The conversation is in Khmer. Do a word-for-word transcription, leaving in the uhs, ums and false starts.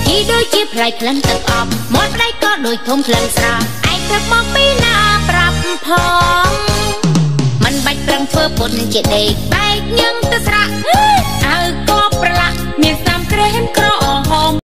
ជីដូចជាផ្លៃក្លិនទឹកអប់មាត់ដៃក៏ដូចធំក្លិនស្រាឯងព្រឹកមកពីណាប្រាប់ផងមិនបាច់ប្រឹងធ្វើពុនជាដេក